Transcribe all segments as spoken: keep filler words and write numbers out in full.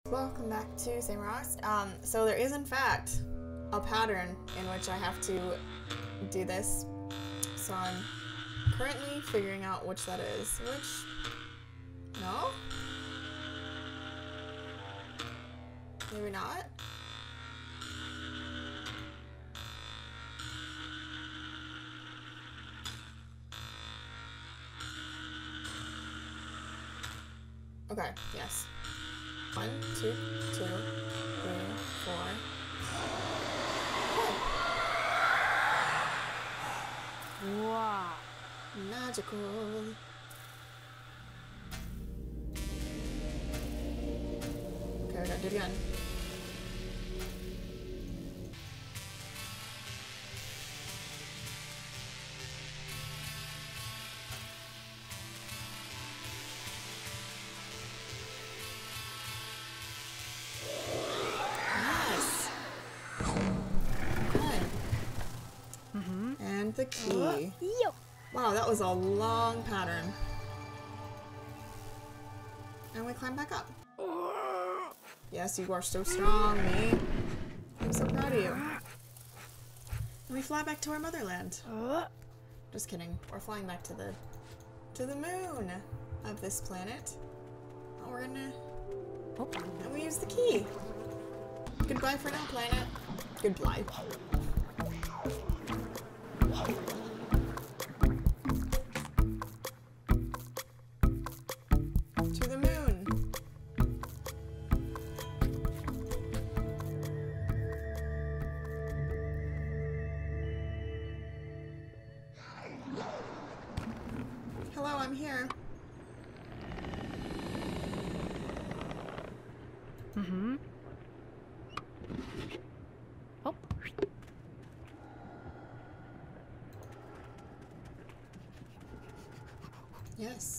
Welcome back to Samorost. Um, so there is in fact a pattern in which I have to do this. So I'm currently figuring out which that is. Which... No? Maybe not? Okay, yes. One, two, two, three, four. Oh. Wow. Magical. Okay, we gotta do it again. The key. Wow, that was a long pattern. And we climb back up. Yes, you are so strong, me. I'm so proud of you. And we fly back to our motherland. Just kidding. We're flying back to the to the moon of this planet. Oh, we're gonna. And we use the key. Goodbye for now, planet. Goodbye. To the moon. Hello, I'm here. Mm-hmm. Oh. Yes.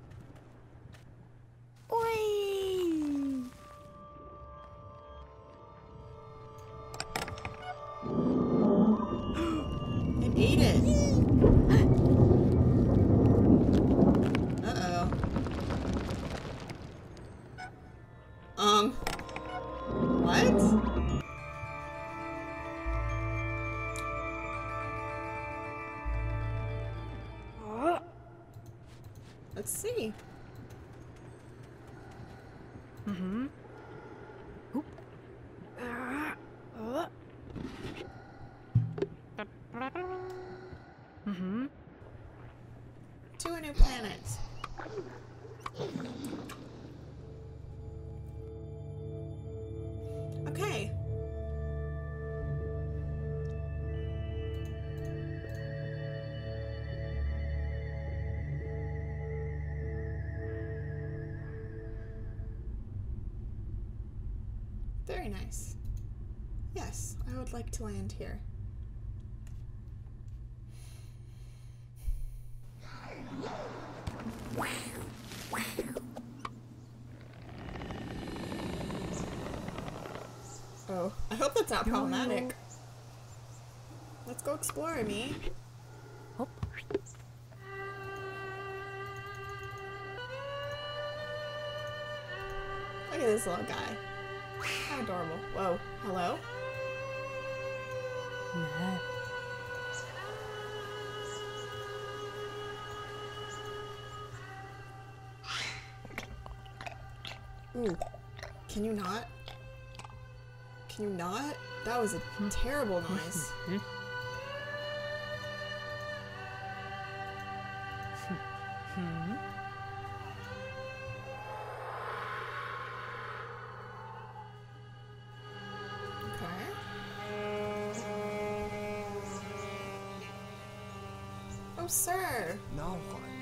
Whee! It ate it. Uh-oh. Um. What? Let's see. Mm-hmm. Oop. Uh. Mm-hmm. To a new planet. Okay. Very nice. Yes, I would like to land here. Oh, I hope that's not problematic. Let's go explore, me. Oh. Look at this little guy. How adorable. Whoa. Hello? Yeah. Ooh. Can you not? Can you not? That was a terrible noise. Oh, sir. No.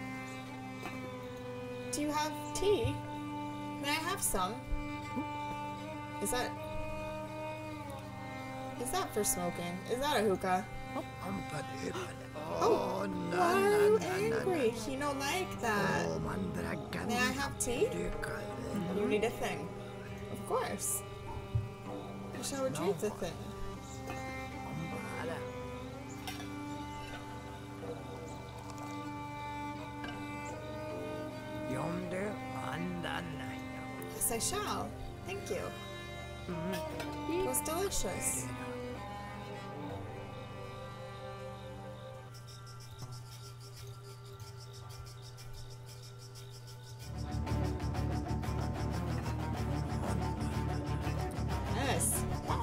Do you have tea? May I have some? Is that... Is that for smoking? Is that a hookah? Oh, oh no, why are you angry? He don't like that. May I have tea? You need a thing. Of course. I shall retrieve the thing. Yes, I shall. Thank you. It was delicious. Yes.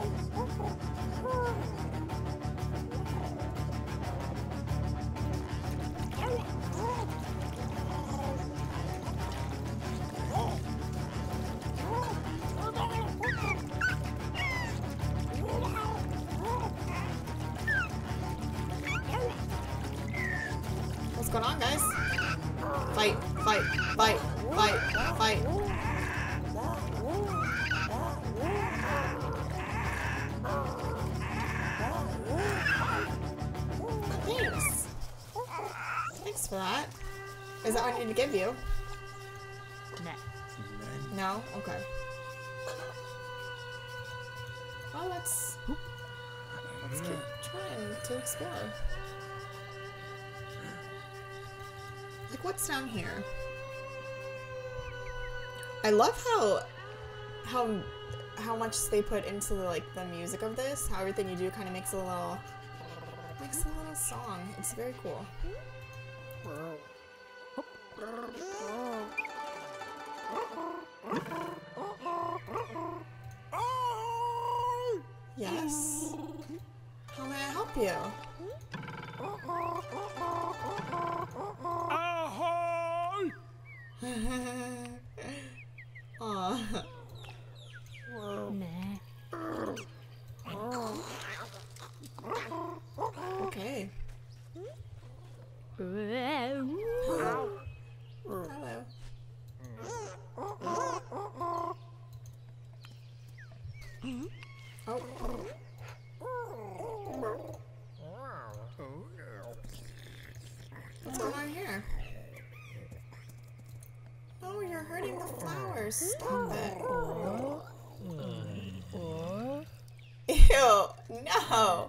What's going on, guys? Fight, fight, fight, fight, fight. Thanks. Thanks for that. Is that what I need to give you? No? Okay. Well, let's... Let's keep trying to explore. Like, what's down here? I love how... How... How much they put into the, like, the music of this. How everything you do kind of makes a little... Makes a little song. It's very cool. Yes. How may I help you? Aw. Okay. Hello. Hello. Oh. What's going on here? Oh, you're hurting the flowers. Stop it. Ew. No.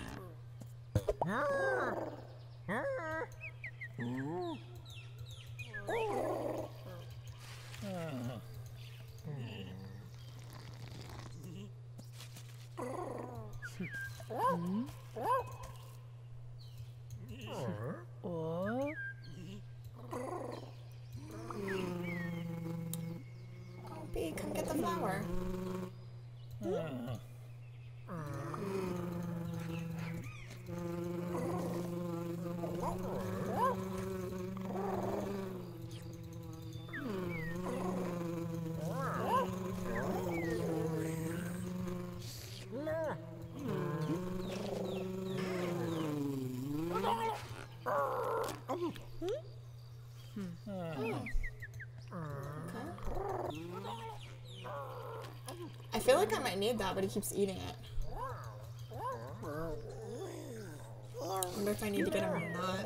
Oh, Bee, come get the flower. I feel like I might need that, but he keeps eating it. I wonder if I need to get him or not.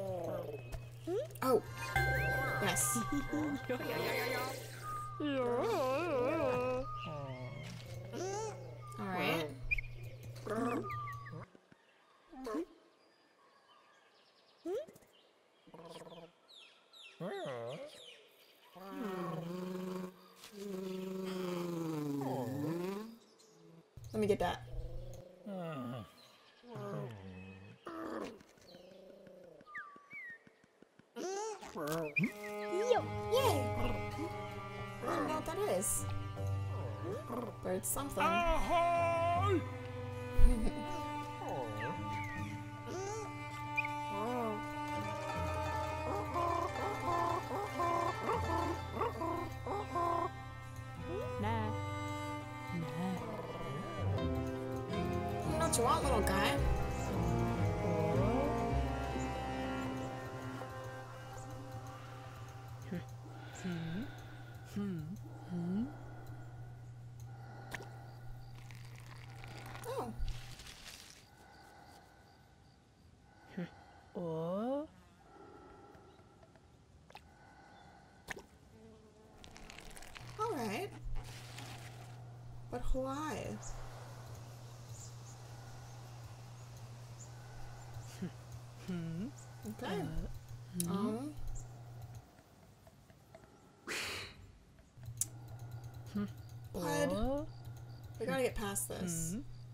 Oh! Yes. Alright. Let me get that. Yay! I don't know what that is. But it's something. What you want, little guy? Oh. Oh. All right. But why? Okay. Um. But gotta get past this.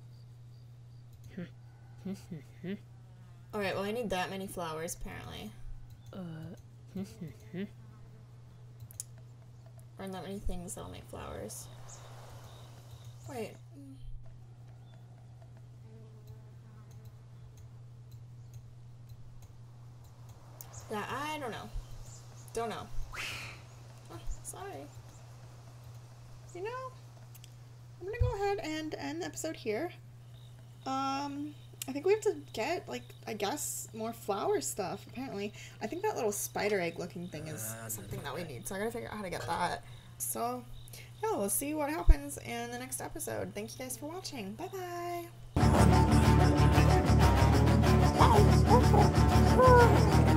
Alright, well I need that many flowers apparently. Or that many things that'll make flowers. Wait. Yeah, I don't know. Don't know. Oh, sorry. You know, I'm gonna go ahead and end the episode here. Um, I think we have to get, like, I guess, more flower stuff, apparently. I think that little spider egg looking thing is something that we need, so I gotta figure out how to get that. So, yeah, we'll see what happens in the next episode. Thank you guys for watching. Bye-bye!